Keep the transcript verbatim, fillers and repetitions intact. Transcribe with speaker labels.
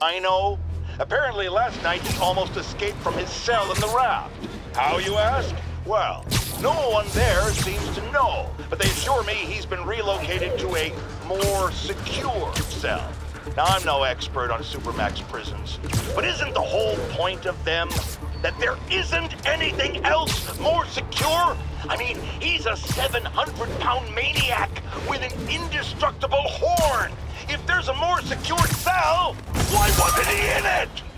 Speaker 1: I know. Apparently last night he almost escaped from his cell in the raft. How, you ask? Well, no one there seems to know, but they assure me he's been relocated to a more secure cell. Now, I'm no expert on Supermax prisons, but isn't the whole point of them that there isn't anything else more secure? I mean, he's a seven hundred pound maniac with an indestructible horn. If there's a more secure cell, why wasn't he in it?